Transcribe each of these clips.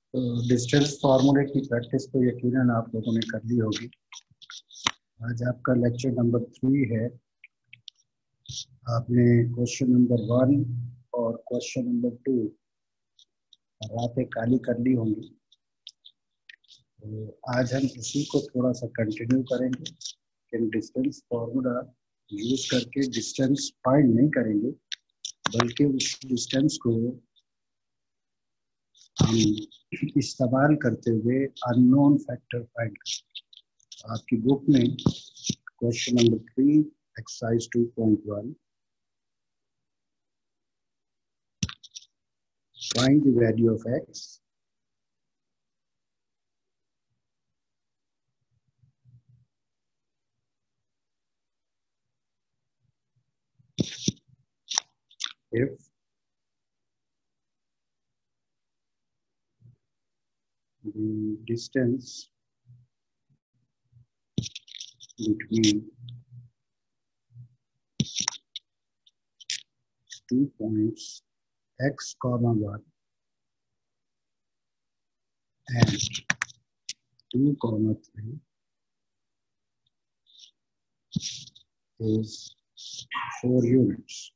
तो डिस्टेंस फार्मूले की प्रैक्टिस तो यकीनन आप लोगों ने कर ली होगी। आज आपका लेक्चर नंबर 3 है। आपने क्वेश्चन नंबर 1 और क्वेश्चन नंबर 2 रातें काली कर ली होंगी। तो आज हम इसी को थोड़ा सा कंटिन्यू करेंगे, लेकिन डिस्टेंस फार्मूला यूज करके डिस्टेंस फाइंड नहीं करेंगे, बल्कि उस डिस्टेंस को हम इस्तेमाल करते हुए अननोन फैक्टर फाइंड करेंगे। आपकी बुक में question number 3 exercise 2.1 find the value of x if the distance between 2 points x comma 1 and 2 comma 3 is 4 units.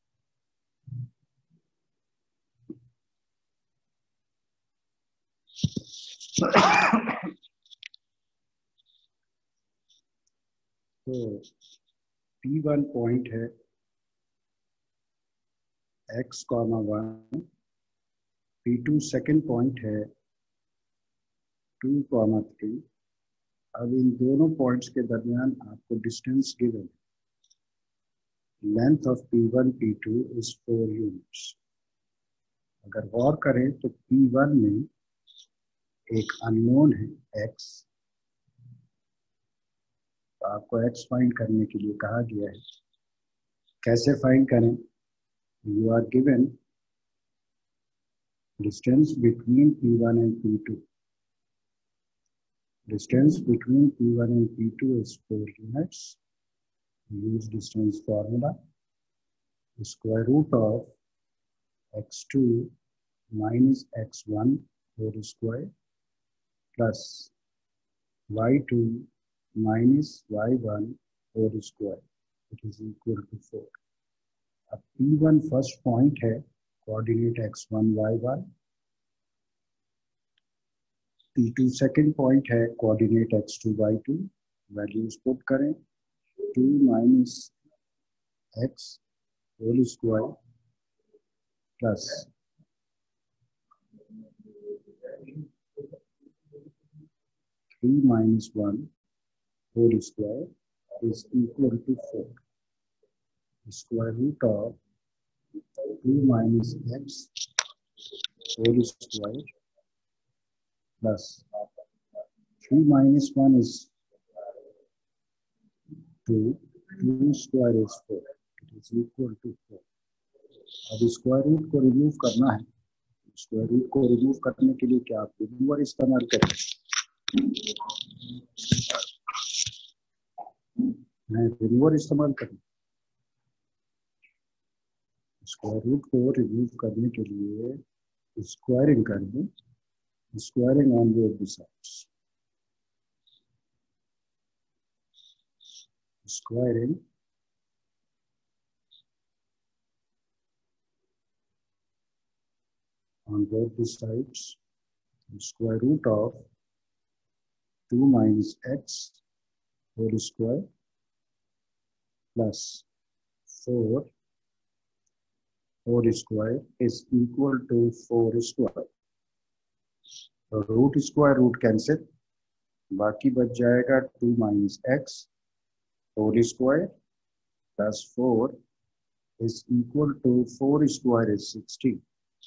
तो P1 पॉइंट है x comma 1, P2 second point है 2 कॉमा 3। अब इन दोनों points के दरमियान आपको distance given, length of P1 P2 is 4 units. अगर गौर करें तो P1 में एक अननोन है x, तो आपको x फाइंड करने के लिए कहा गया है। कैसे फाइंड करें? You are given distance between P1 and P2. Distance between P1 and P2 is 4 units. Use distance formula. The square root of x2 minus x1 whole square plus y2 minus y1 whole square. It is equal to 4. अब P1 first point है, coordinate x1 y1। P2 second point है, coordinate x2 y2। Values put करें, 2 minus x whole square plus 3 minus 1 whole square is equal to 4. The square root of 2 minus x whole square plus 3 minus 1 is 2, 2 square is 4. It is equal to 4. अब square root को remove करना है। Square root को remove करने के लिए क्या आप रिमूवर इस्तेमाल करें? मैं रिमूवर इस्तेमाल करूँ। स्क्वायर रूट को रिमूव करने के लिए स्क्वायरिंग कर दूं, squaring on both the sides. Squaring on both the sides. The square root of 2 minus x whole square plus 4 whole square is equal to 4 square. तो रूट स्क्वायर रूट कैंसिल, बाकी बच जाएगा 2 minus x whole square plus 4 is equal to 4 square is 16.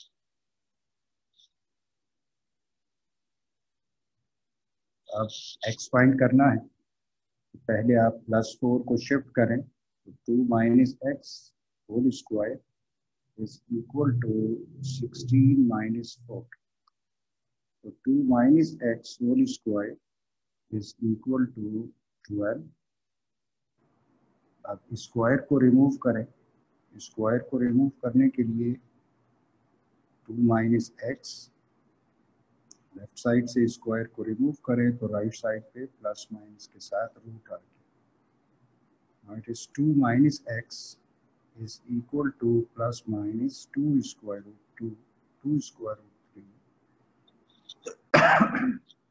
अब x find करना है, पहले आप +4 को शिफ्ट करें, तो 2 minus x whole square is equal to 16 minus 4. तो 2 minus x whole square is equal to 12. अब स्क्वायर को रिमूव करें। स्क्वायर को रिमूव करने के लिए 2 minus x लेफ्ट साइड से स्क्वायर को रिमूव करें तो राइट साइड पे प्लस माइनस के साथ रूट आ गया. Now it is 2 minus x is equal to plus minus 2 square root 2, 2 square root 3.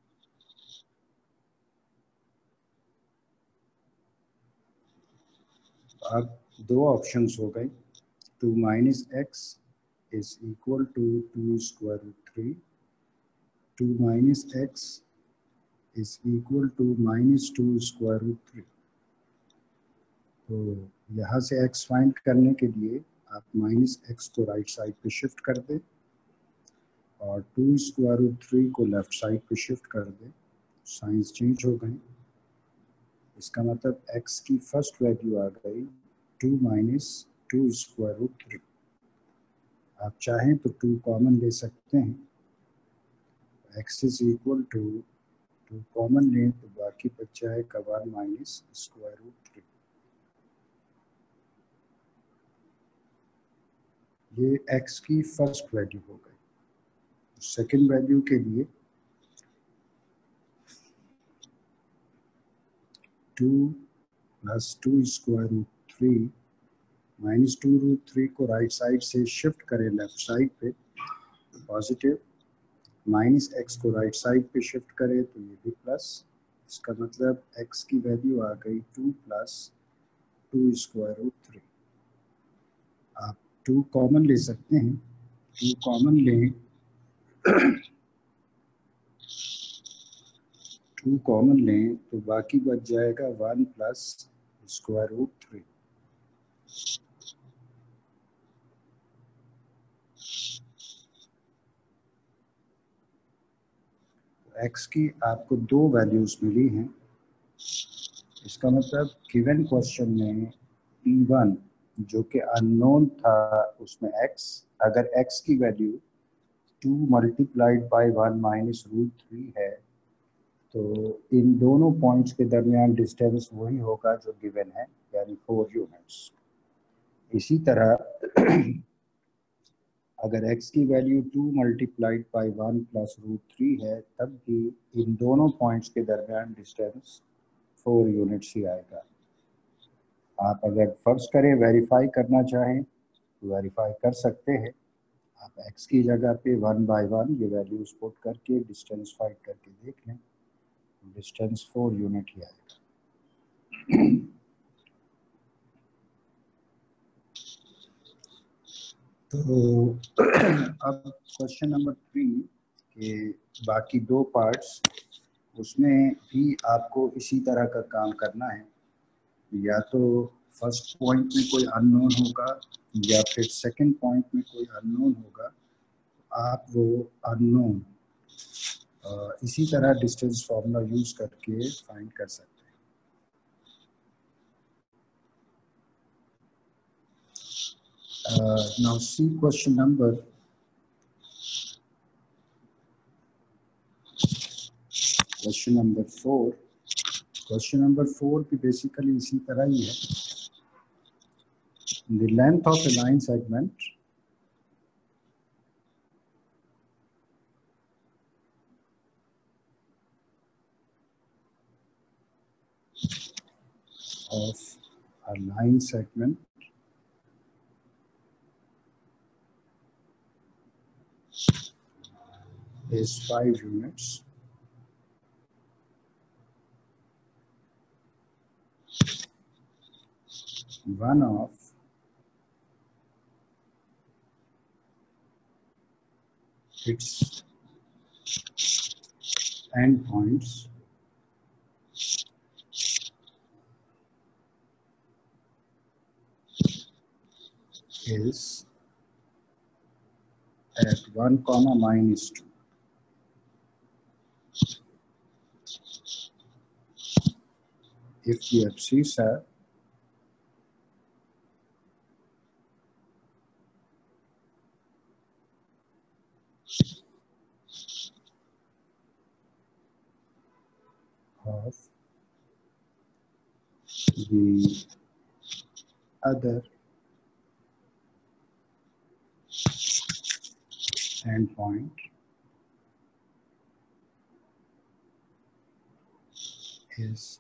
अब दो ऑप्शंस हो गए. 2 minus x is equal to 2 square root 3. 2 minus x is equal to minus 2 square root 3. तो यहाँ से x find करने के लिए आप माइनस x को राइट साइड पे शिफ्ट कर दें और 2 स्क्वायर रूट 3 को लेफ्ट साइड पे शिफ्ट कर दें. साइंस चेंज हो गई. इसका मतलब x की फर्स्ट वैल्यू आ गई 2 माइनस 2 स्क्वायर रूट 3. आप चाहें तो 2 कॉमन ले सकते हैं. x is equal to 2 common लें तो बाकी बच जाएगा 1 माइनस स्क्वायर रूट 3. ये x की फर्स्ट वैल्यू हो गई. सेकेंड वैल्यू के लिए 2 plus 2 square root 3 minus 2 root 3 को राइट साइड से शिफ्ट करें लेफ्ट साइड पे पॉजिटिव. माइनस x को राइट साइड पे शिफ्ट करें तो ये भी प्लस. इसका मतलब x की वैल्यू आ गई 2 प्लस 2 स्क्वायर रूट 3. आप 2 कॉमन ले सकते हैं. 2 कॉमन लें 2 कॉमन लें तो बाकी बच जाएगा 1 प्लस स्क्वायर रूट 3. x की आपको दो वैल्यूज मिली हैं. इसका मतलब गिवन क्वेश्चन में p1 जो कि अननोन था उसमें x, अगर x की value 2 multiplied by 1 minus root 3 है तो इन दोनों पॉइंट्स के दरमियान डिस्टेंस वही होगा जो गिवन है, यानी 4 यूनिट्स. इसी तरह अगर x की value 2 multiplied by 1 plus root 3 है तब भी इन दोनों पॉइंट्स के दरमियान डिस्टेंस 4 यूनिट्स ही आएगा. आप अगर फर्ज करें वेरीफाई करना चाहें तो वेरीफाई कर सकते हैं. आप x की जगह पे 1 बाई 1 ये वैल्यूज पुट करके डिस्टेंस फाइंड करके देख लें. डिस्टेंस 4 यूनिट ही आएगा. तो अब क्वेश्चन नंबर 3 के बाकी दो पार्ट्स, उसमें भी आपको इसी तरह का काम करना है. या तो फर्स्ट पॉइंट में कोई अननोन होगा या फिर सेकंड पॉइंट में कोई अननोन होगा. आप वो अननोन इसी तरह डिस्टेंस फॉर्मूला यूज करके फाइंड कर सकते हैं. Now see question number 4. Question number 4 भी बेसिकली इसी तरह ही है. The length of a line segment of a line segment is 5 units. One of its endpoints is at 1, minus 2. If the abscissa of the other endpoint is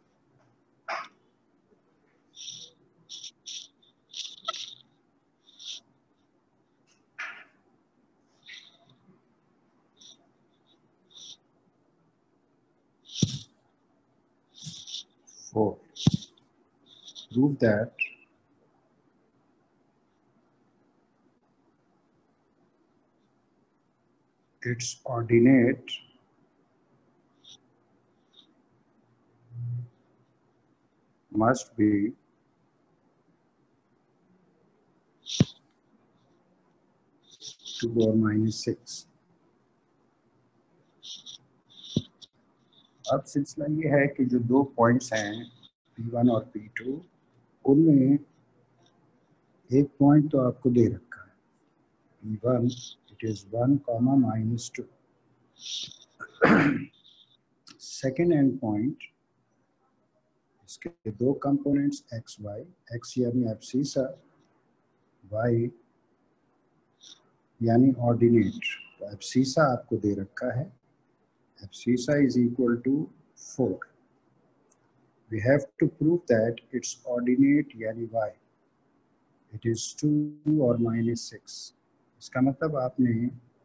four. Prove that its ordinate must be 2 or minus 6. अब सिलसिला ये है कि जो दो points हैं P1 और P2, उनमें एक पॉइंट तो आपको दे रखा है P1, it is 1, -2. Second end point, इसके दो कंपोनेंट्स x, y, x यानी एब्सिसा, y यानी ऑर्डिनेट. तो एब्सिसा आपको दे रखा है, abscissa is equal to 4. We have to prove that its ordinate यानी y, it is 2 or -6. इसका मतलब आपने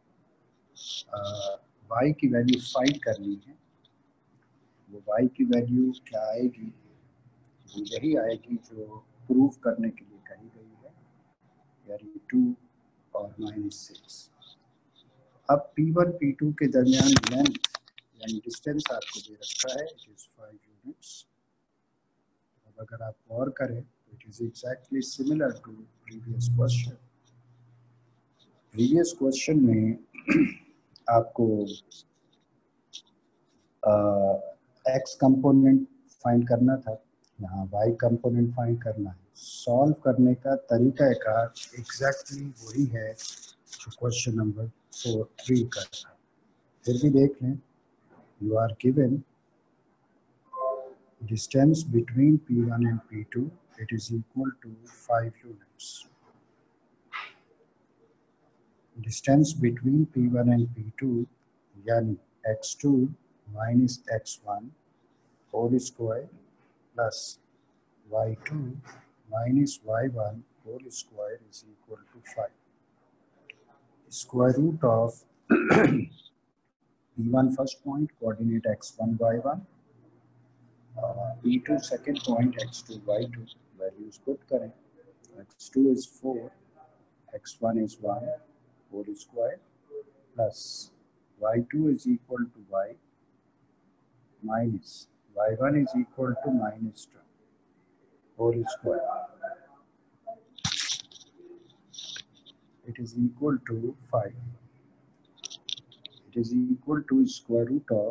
y की वैल्यू फाइंड करनी है. वो y की वैल्यू क्या आएगी? वो यही आएगी जो प्रूव करने के लिए कही गई है, यानी 2 और -6. अब P1 P2 के दरमियान लेंथ यानी डिस्टेंस आपको दे रखा है, इट इज 5 यूनिट्स. अब अगर आप गौर करें तो it is exactly similar to previous question. Previous question में आपको x कंपोनेंट फाइंड करना था, यहाँ y कंपोनेंट फाइंड करना है. सॉल्व करने का तरीका एग्जैक्टली वही है जो क्वेश्चन नंबर 3 का था. फिर भी देख लें. You are given distance between P1 and P2, it is equal to 5 units. Distance between P1 and P2 यानी x2 minus x1 whole square plus y2 minus y1 whole square is equal to 5. Square root of P1 first point, coordinate x1, y1. P2 second point, x2, y2. Values put करें. x2 is 4, x1 is 1 whole square plus y2 is equal to y minus y1 is equal to -2 whole square. It is equal to 5. It is equal to square root of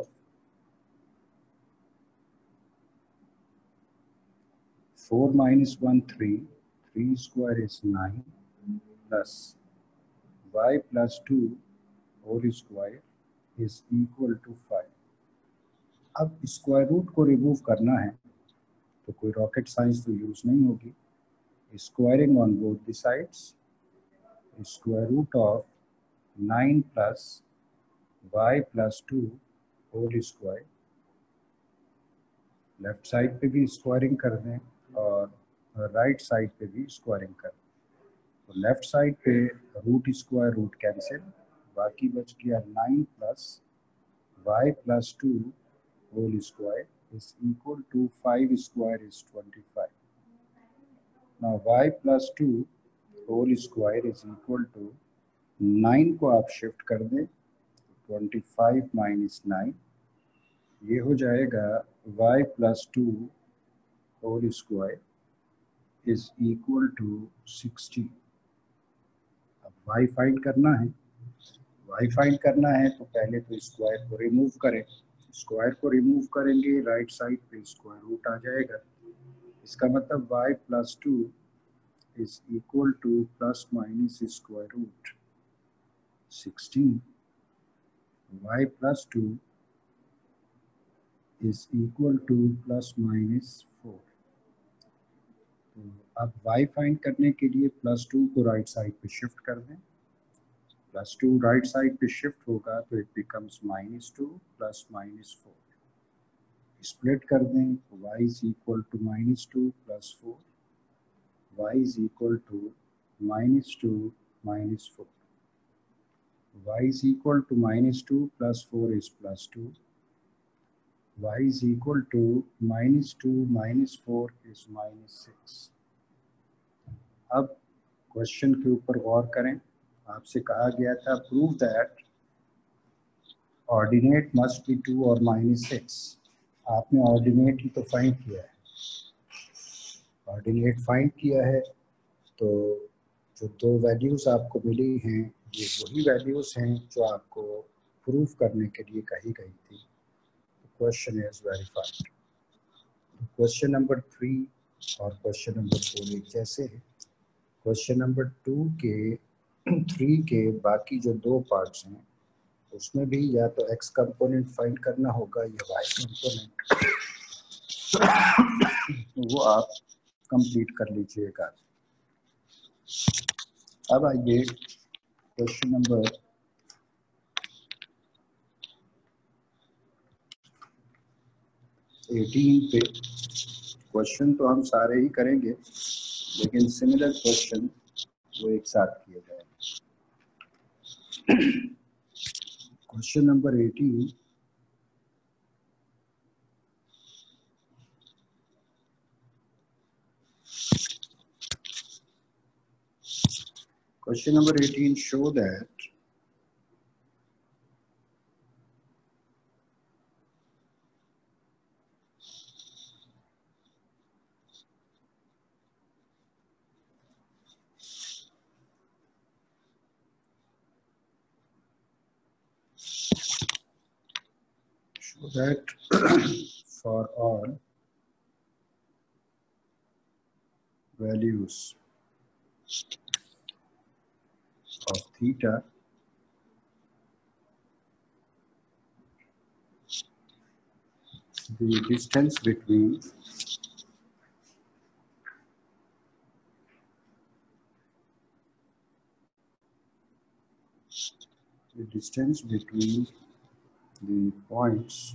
4 minus 1, 3. 3 square is 9 plus y plus 2 whole square is equal to 5. अब square root को remove करना है तो कोई rocket science तो use नहीं होगी. Squaring on both the sides. Square root of 9 plus y plus 2 whole square. Left side पे भी स्क्वायरिंग कर दें और राइट साइड पे भी स्क्वायरिंग कर दें. तो लेफ्ट साइड पे रूट स्क्वायर रूट कैंसिल, बाकी बच गया 9 plus y plus 2 whole square is equal to 5 square is 25. Now y plus 2 whole square is equal to 9 को आप शिफ्ट कर दें, 25 minus 9, ये हो जाएगा y plus 2 whole square is equal to 60. अब y फाइंड करना है. y फाइंड करना है तो पहले तो स्क्वायर को रिमूव करें. स्क्वायर को रिमूव करेंगे, राइट साइड पे स्क्वायर रूट आ जाएगा. इसका मतलब y plus 2 is equal to plus minus square root 16. y plus 2 is equal to plus minus 4. तो अब y फाइंड करने के लिए प्लस 2 को राइट साइड पे शिफ्ट कर दें. प्लस 2 राइट साइड पे शिफ्ट होगा तो इट बिकम्स -2 प्लस -4. स्प्लिट कर दें तो y is equal to -2 + 4, y is equal to -2 - 4, y is equal to -2 + 4 is +2, y is equal to -2 - 4 is -6। अब क्वेश्चन के ऊपर गौर करें। आपसे कहा गया था prove that ordinate must be 2 और -6। आपने ऑर्डिनेट ही तो फाइंड किया है, ऑर्डिनेट फाइंड किया है, तो जो दो वैल्यूज़ आपको मिली हैं ये वही वैल्यूज़ हैं जो आपको प्रूफ करने के लिए कही गई थी। Question is verified. Question number 3 और क्वेश्चन नंबर 4 एक जैसे है। क्वेश्चन नंबर 2 के 3 के बाकी जो दो पार्ट्स हैं उसमें भी या तो x कंपोनेंट फाइंड करना होगा या y कंपोनेंट, वो आप कंप्लीट कर लीजिएगा। अब आइए क्वेश्चन नंबर 18 पे। क्वेश्चन तो हम सारे ही करेंगे लेकिन सिमिलर क्वेश्चन वो एक साथ किए जाएंगे। Question number 18, question number 18 show that for all values of theta the distance between the points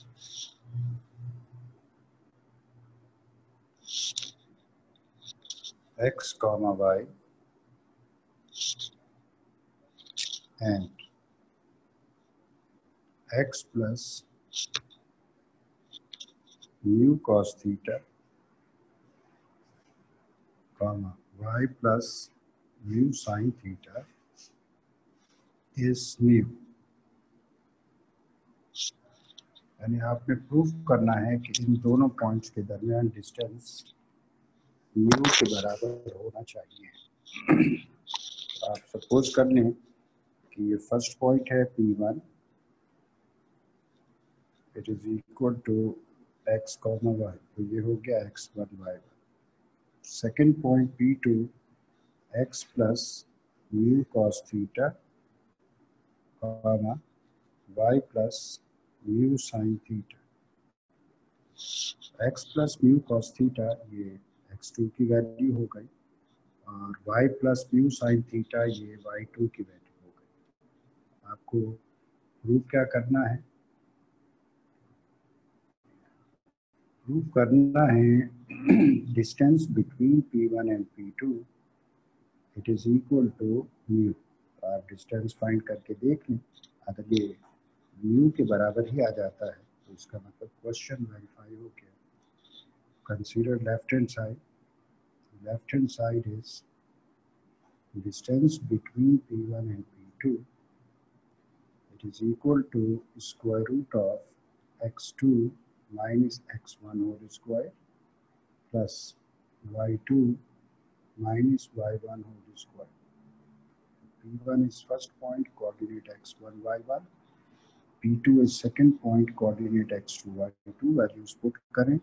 x comma y and x plus mu cos theta comma y plus mu sin theta is mu। यानी आपने proof करना है कि इन दोनों points के दरमियान distance mu के बराबर होना चाहिए। आप सपोज कर लें कि ये फर्स्ट पॉइंट है P1, it is equal to x, y, तो ये हो गया x1 y1। Second point P2, x plus mu cos theta comma y plus mu sine theta. x plus mu cos theta ये x2 की value हो गई और y plus mu sine theta ये y2 की वैल्यू हो गई। आपको प्रूफ क्या करना है? प्रूफ करना है distance between P1 and P2 it is equal to mu. आप डिस्टेंस फाइंड करके देख लें, अगर ये म्यू के बराबर ही आ जाता है तो इसका मतलब क्वेश्चन वेरीफाई हो गया। Consider left hand side. Left hand side is distance between P1 and P2 it is equal to square root of x2 minus x1 whole square plus y2 minus y1 whole square. P1 is first point, coordinate x1 y1, P2 is second point, coordinate x2 y2। Values put करें,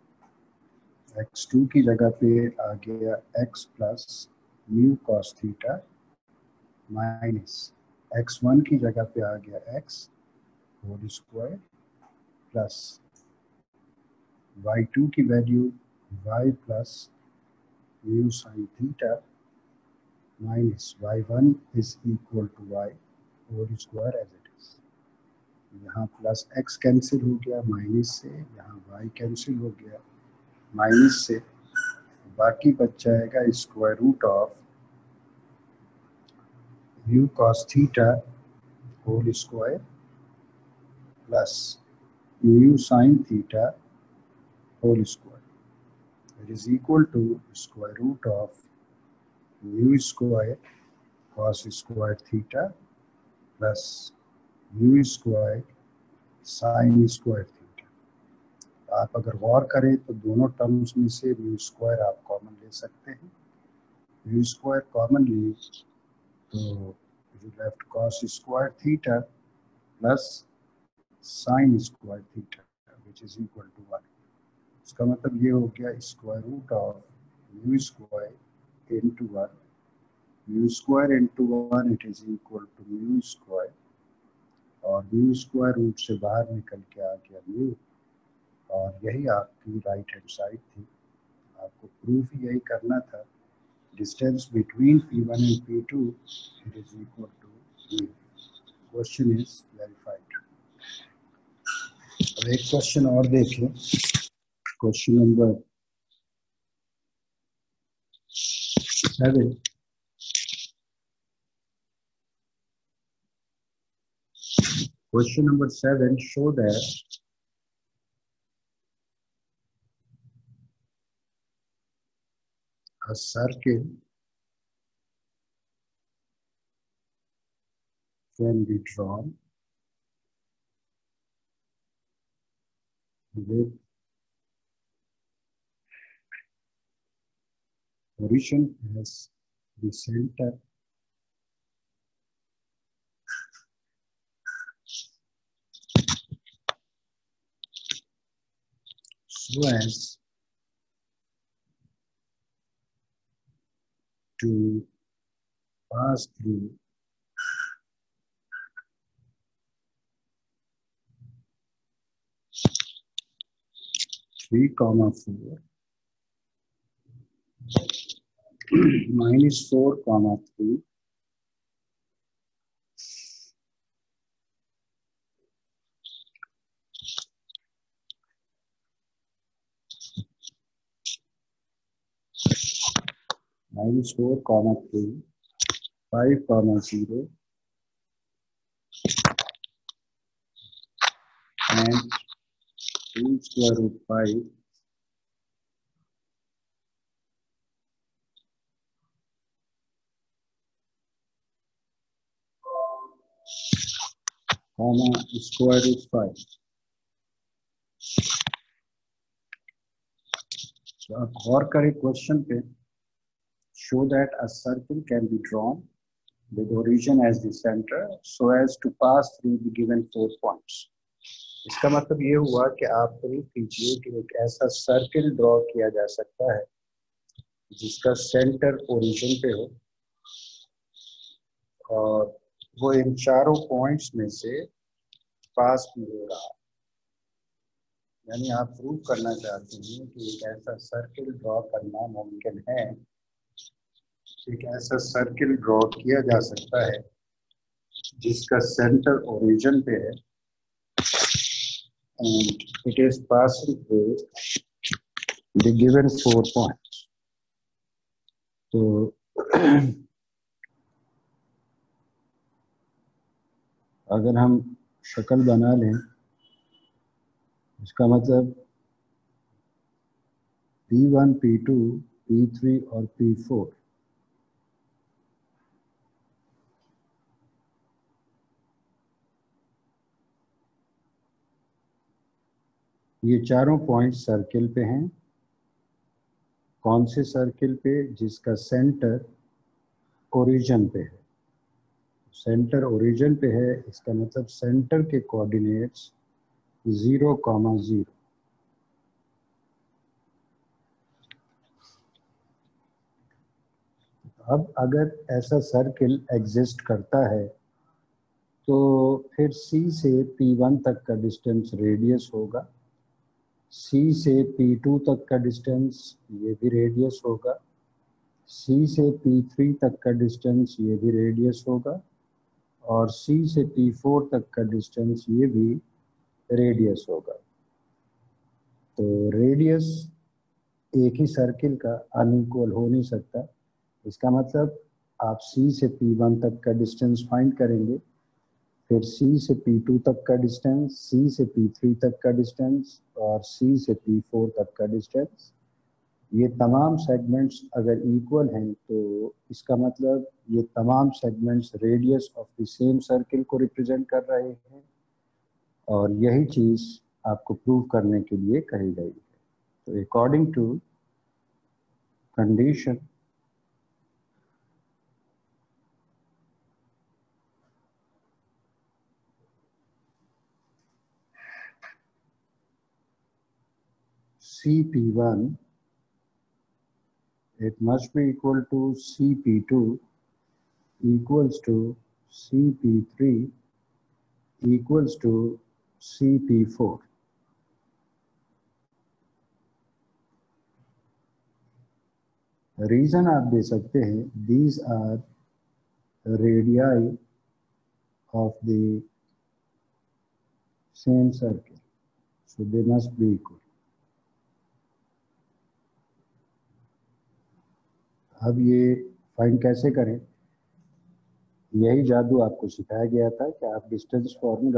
x2 की जगह पे आ गया x plus mu cos theta minus x1 की जगह पे आ गया x whole square plus y2 की value y plus mu sine theta minus y1 is equal to y whole square as it is. यहाँ प्लस एक्स कैंसिल हो गया minus से, यहाँ वाई कैंसिल हो गया माइनस से, बाकी बच जाएगा square root of mu cos theta whole square plus mu sine theta whole square. It is equal to square root of mu square cos square theta plus mu square sine square theta. आप अगर गौर करें तो दोनों terms में से mu square आप common ले सकते हैं। म्यू स्क्वायर कॉमन लिए तो you left cos square theta plus sine square theta which is equal to 1। इसका मतलब ये हो गया square root of mu square into 1, mu square into 1 it is equal to mu square, और mu square root से बाहर निकल के आ गया म्यू, और यही आपकी राइट हैंड साइड थी। आपको प्रूफ यही करना था, distance between P1 and P2 it is equal to mu. Question is verified. अब एक क्वेश्चन और देखें, question number 7। Question number 7 show that a circle can be drawn with origin as the center so as to pass through (3,4) minus 4,3 minus 4,3 5,0 and 2 square root 5 comma square root 5। तो आप गौर करें question पे, show that a circle can be drawn with origin as the center so as to pass through the given 4 points। इसका मतलब ये हुआ कि आप प्रूव कीजिए कि एक ऐसा सर्किल ड्रॉ किया जा सकता है जिसका सेंटर ओरिजिन पे हो और वो इन चारों पॉइंट्स में से पास भी हो रहा है। यानी आप प्रूव करना चाहते हैं कि एक ऐसा सर्किल ड्रॉ करना मुमकिन है, एक ऐसा सर्किल ड्रॉ किया जा सकता है जिसका सेंटर ओरिजिन पे है and it is passing through the given 4 points। तो अगर हम शक्ल बना लें, इसका मतलब P1, P2, P3 और P4 ये चारों पॉइंट सर्किल पे हैं। कौन से सर्किल पे? जिसका सेंटर ओरिजिन पे है। सेंटर ओरिजिन पे है, इसका मतलब सेंटर के कोऑर्डिनेट्स 0,0। अब अगर ऐसा सर्किल एग्जिस्ट करता है तो फिर C से P1 तक का डिस्टेंस रेडियस होगा, C से P2 तक का डिस्टेंस ये भी रेडियस होगा, C से P3 तक का डिस्टेंस ये भी रेडियस होगा, और C से P4 तक का डिस्टेंस ये भी रेडियस होगा। तो रेडियस एक ही सर्किल का अनइक्वल हो नहीं सकता। इसका मतलब आप C से P1 तक का डिस्टेंस फाइंड करेंगे, फिर C से P2 तक का डिस्टेंस, C से P3 तक का डिस्टेंस और C से P4 तक का डिस्टेंस। ये तमाम सेगमेंट्स अगर इक्वल हैं तो इसका मतलब ये तमाम segments radius of the same circle को रिप्रेजेंट कर रहे हैं, और यही चीज़ आपको प्रूव करने के लिए कही गई है। तो according to condition CP1, it must be equal to CP2 equals to CP3 equals to CP4. Reason आप दे सकते हैं, these are radii of the same circle, so they must be equal. अब ये फाइंड कैसे करें? यही जादू आपको सिखाया गया था कि आप डिस्टेंस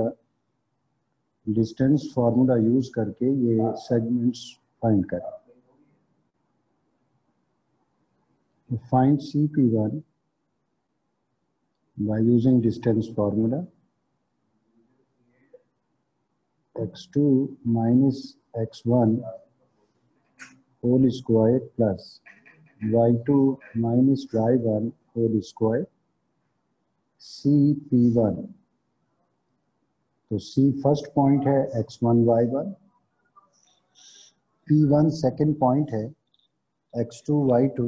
फार्मूला यूज करके ये सेगमेंट्स फाइंड करें। Find CP1 by using distance formula. x2 minus x1 whole square plus y2 minus y1 whole square CP1. तो C फर्स्ट पॉइंट है x1 y1, P1 second point है x2 y2,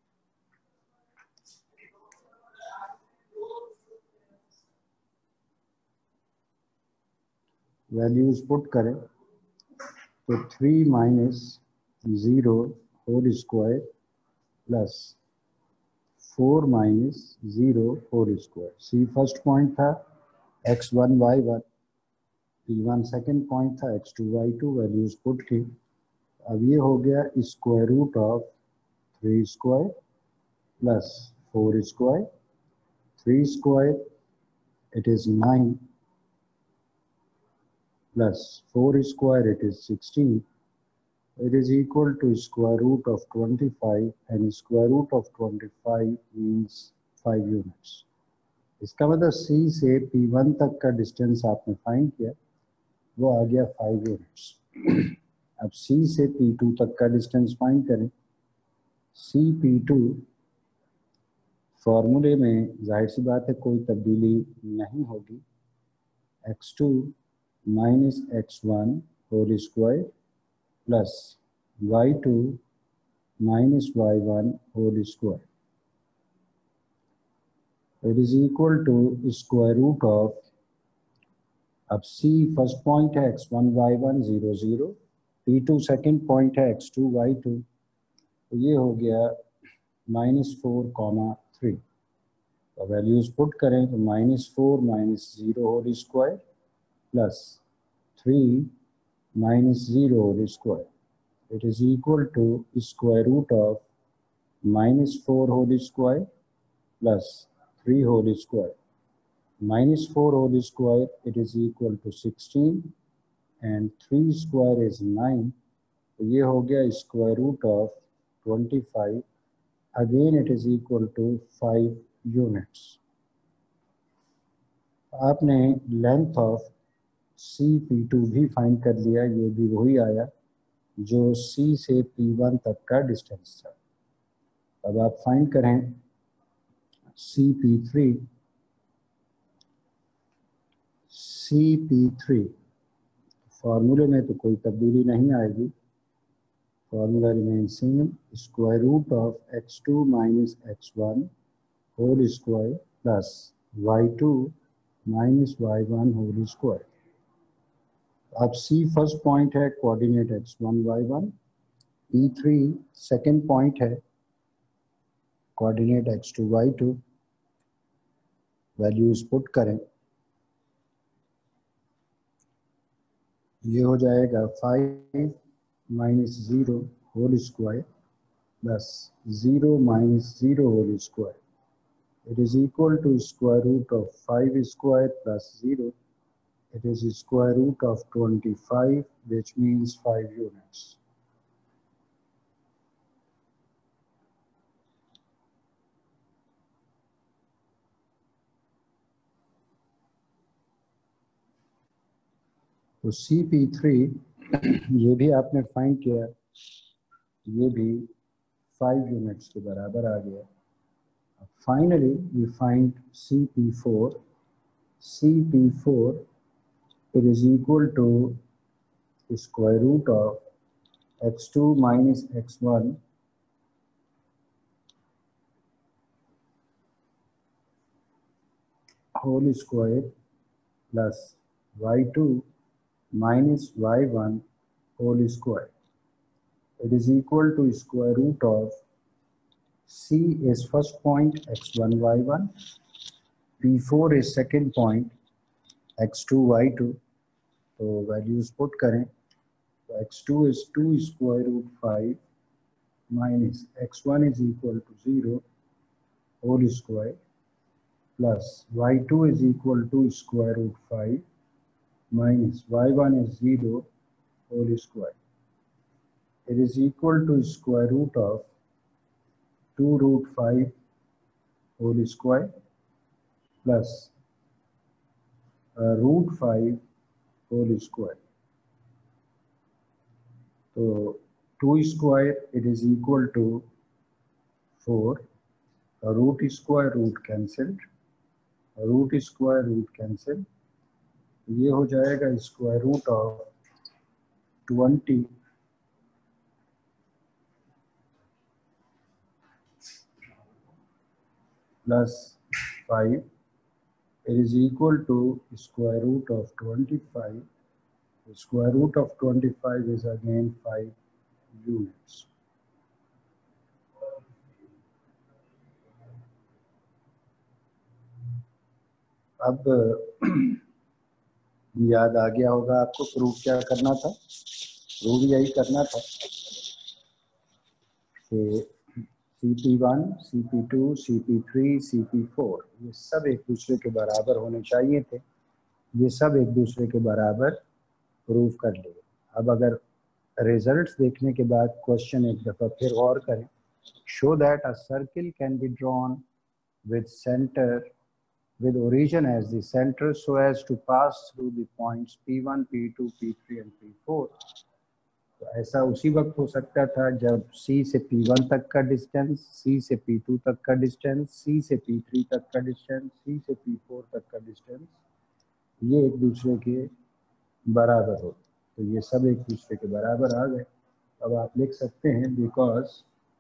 values put करें तो 3 minus 0 whole square plus 4 minus 0 whole square. C first point था x1 y1, P1 second point था x2 y2, values put की। अब ये हो गया square root of 3 square plus 4 square, 3 square it is 9 plus 4 square it is 16, it is equal to square root of 25, and square root of 25 means 5 units. इसका मतलब C से P1 तक का डिस्टेंस आपने फाइंड किया, वो आ गया 5 यूनिट्स। अब C से P2 तक का डिस्टेंस फाइंड करें। CP2 फॉर्मूले में जाहिर सी बात है कोई तब्दीली नहीं होगी, x2 minus x1 whole square plus y2 minus y1 whole square. It is equal to square root of, अब C फर्स्ट पॉइंट है x1 y1 0 0, P2 second point है x2 y2, तो ये हो गया -4, 3। तो वैल्यूज पुट करें तो -4 minus 0 whole square plus 3 minus 0 whole square. It is equal to square root of -4 whole square plus 3 whole square. -4 whole square it is equal to 16 and 3 square is 9. तो ये हो गया square root of 25. Again it is equal to 5 units. आपने length of CP2 भी find कर लिया, ये भी वही आया जो C से P1 तक का डिस्टेंस था। अब आप फाइंड करें CP3 फॉर्मूले में तो कोई तब्दीली नहीं आएगी, formula remain same, square root of x2 minus x1 whole square plus y2 minus y1 whole square. अब C फर्स्ट पॉइंट है, coordinate x1 y1, P3 second point है, coordinate x2 y2, values put करें, ये हो जाएगा 5 minus 0 whole square plus 0 minus 0 whole square. It is equal to square root of 5 square plus 0. It is square root of 25, which means 5 units. तो CP3 ये भी आपने find किया, ये भी 5 यूनिट्स के बराबर आ गया. Finally we find CP4. CP4 it is equal to square root of x2 minus x1 whole square plus y2 minus y1 whole square. It is equal to square root of C is first point x1 y1, P4 is second point x2 y2. तो values put करें तो x2 is 2 square root 5 minus x1 is equal to 0 whole square plus y2 is equal to square root 5 minus y1 is 0 whole square. It is equal to square root of 2 root 5 whole square plus root 5 whole square. So 2 square it is equal to 4. Root square root cancelled, root square root cancelled. ये हो जाएगा square root ऑफ 20 plus 5. It is equal to square root of 25. The square root of 25 is again 5 units. अब याद आ गया होगा आपको proof क्या करना था. प्रूफ यही करना था कि CP1, CP2, CP3, CP4 ये सब एक दूसरे के बराबर होने चाहिए थे. ये सब एक दूसरे के बराबर प्रूफ कर लिए. अब अगर रिजल्ट्स देखने के बाद क्वेश्चन एक दफ़ा फिर गौर करें. Show that a circle can be drawn with centre with origin as the center so as to pass through the points P1, P2, P3 and P4. तो ऐसा उसी वक्त हो सकता था जब C से P1 तक का डिस्टेंस, C से P2 तक का डिस्टेंस, C से P3 तक का डिस्टेंस, C से P4 तक का डिस्टेंस ये एक दूसरे के बराबर हो. तो ये सब एक दूसरे के बराबर आ गए. अब आप लिख सकते हैं because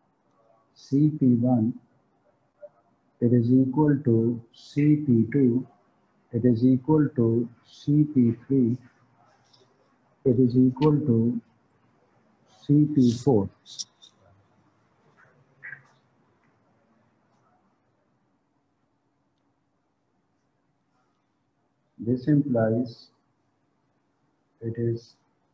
CP1 it is equal to CP2, it is equal to CP3, it is equal to CP4. This implies it is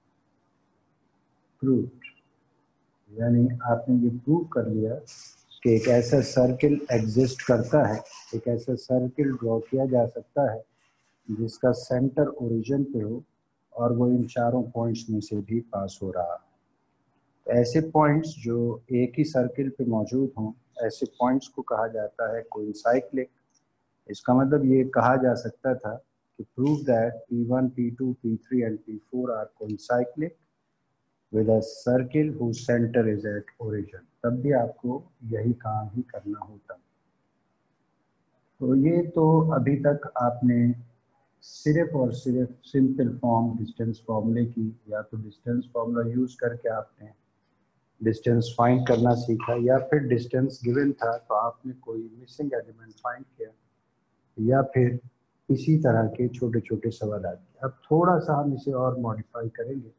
proved. यानी आपने ये प्रूव कर लिया कि एक ऐसा सर्किल एग्जिस्ट करता है, एक ऐसा सर्किल ड्रॉ किया जा सकता है जिसका सेंटर ओरिजिन पे हो और वो इन चारों पॉइंट्स में से भी पास हो रहा. तो ऐसे पॉइंट्स जो एक ही सर्किल पे मौजूद हों, ऐसे पॉइंट्स को कहा जाता है कोइंसाइक्लिक. इसका मतलब ये कहा जा सकता था कि prove that P1, P2, P3 and P4 are concyclic with a circle whose center is at origin. तब भी आपको यही काम ही करना होता. तो ये तो अभी तक आपने सिर्फ और सिर्फ सिंपल फॉर्म डिस्टेंस फॉर्मूले की या तो डिस्टेंस फॉर्मूला यूज करके आपने डिस्टेंस फाइंड करना सीखा, या फिर डिस्टेंस गिवन था तो आपने कोई मिसिंग एलिमेंट फाइंड किया, या फिर इसी तरह के छोटे छोटे सवाल किए. अब थोड़ा सा हम इसे और मॉडिफाई करेंगे.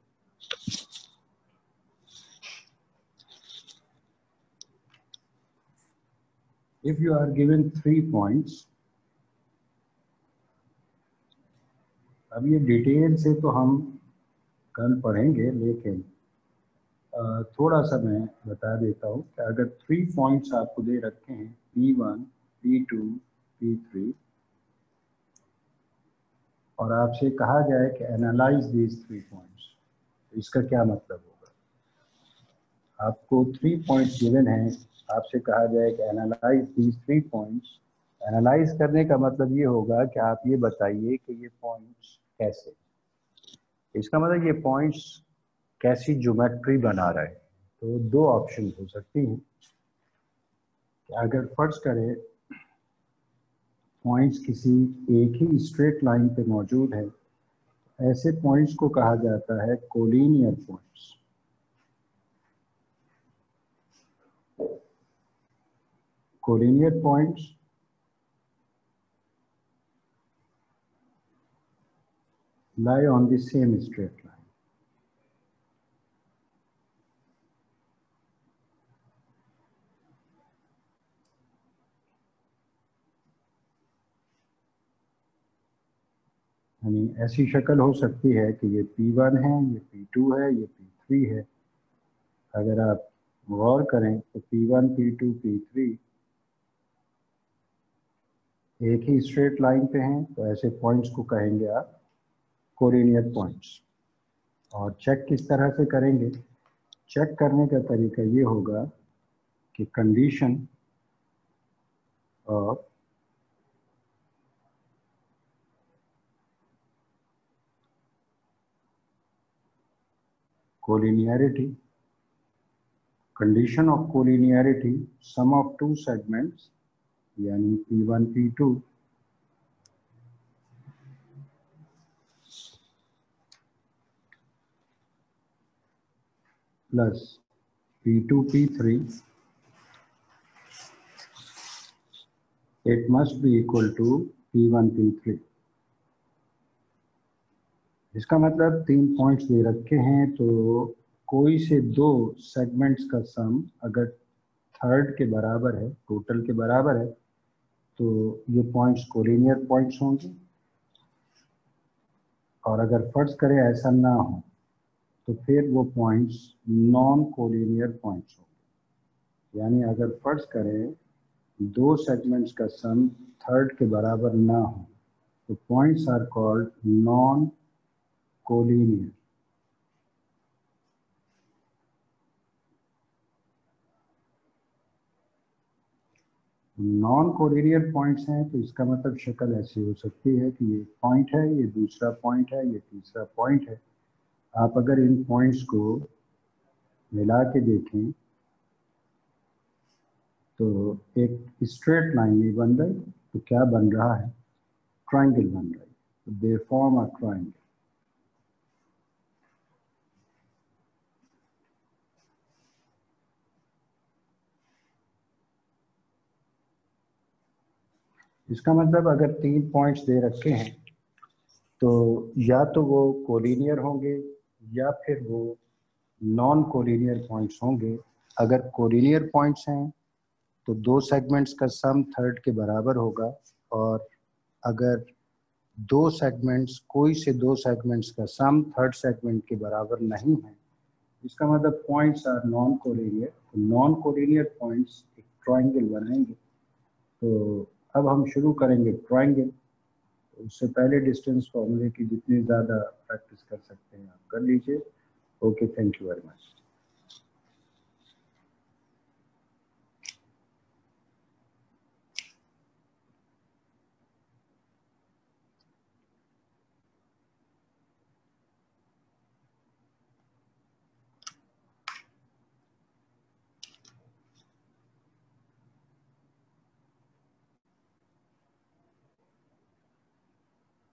If you are given 3 points अब ये डिटेल से तो हम कल पढ़ेंगे, लेकिन थोड़ा सा मैं बता देता हूँ कि अगर 3 पॉइंट्स आपको दे रखे हैं P1, P2, P3 और आपसे कहा जाए कि एनालाइज दीज 3 पॉइंट्स, तो इसका क्या मतलब होगा? आपको 3 पॉइंट्स गिवन हैं, आपसे कहा जाए कि एनालाइज दीज 3 पॉइंट्स। एनालाइज करने का मतलब ये होगा कि आप ये बताइए कि ये पॉइंट्स कैसे, इसका मतलब ये पॉइंट्स कैसी ज्योमेट्री बना रहे हैं। तो दो ऑप्शन हो सकती हैं कि अगर फर्ज करें पॉइंट्स किसी एक ही स्ट्रेट लाइन पे मौजूद है, ऐसे पॉइंट्स को कहा जाता है collinear points. Collinear points lie on the same straight line. यानी ऐसी शक्ल हो सकती है कि ये P1 है, ये P2 है, ये P3 है। अगर आप गौर करें तो P1, P2, P3 एक ही स्ट्रेट लाइन पे हैं, तो ऐसे पॉइंट्स को कहेंगे आप कोलिनियर पॉइंट्स। और चेक किस तरह से करेंगे? चेक करने का तरीका ये होगा कि condition of collinearity, condition of collinearity, sum of two segments यानी P1, P2 plus P2, P3, it must be equal to P1, P3। इसका मतलब 3 पॉइंट्स दे रखे हैं, तो कोई से दो सेगमेंट्स का सम अगर थर्ड के बराबर है, टोटल के बराबर है, तो ये पॉइंट्स कोलिनियर पॉइंट्स होंगे। और अगर फर्ज करें ऐसा ना हो, तो फिर वो पॉइंट्स नॉन कोलिनियर पॉइंट्स होंगे। यानी अगर फर्ज करें दो सेगमेंट्स का सम थर्ड के बराबर ना हो, तो points are called non collinear. Non collinear points हैं, तो इसका मतलब शक्ल ऐसी हो सकती है कि ये पॉइंट है, ये दूसरा पॉइंट है, ये तीसरा पॉइंट है। आप अगर इन पॉइंट्स को मिला के देखें तो एक स्ट्रेट लाइन नहीं बन रही, तो क्या बन रहा है? ट्रायंगल बन रही है। तो दे फॉर्म अ ट्रायंगल। इसका मतलब अगर 3 पॉइंट्स दे रखे हैं, तो या तो वो कोलिनियर होंगे या फिर वो नॉन कोलिनियर पॉइंट्स होंगे। अगर कोलिनियर पॉइंट्स हैं तो दो सेगमेंट्स का सम थर्ड के बराबर होगा, और अगर दो सेगमेंट्स, कोई से दो सेगमेंट्स का सम थर्ड सेगमेंट के बराबर नहीं है, इसका मतलब पॉइंट्स आर नॉन कोलिनियर। तो नॉन कोलिनियर पॉइंट्स एक ट्रायंगल बनाएंगे। तो अब हम शुरू करेंगे ट्रायंगल। तो उससे पहले डिस्टेंस फॉर्मूले की जितनी ज़्यादा प्रैक्टिस कर सकते हैं आप कर लीजिए। Okay, thank you very much.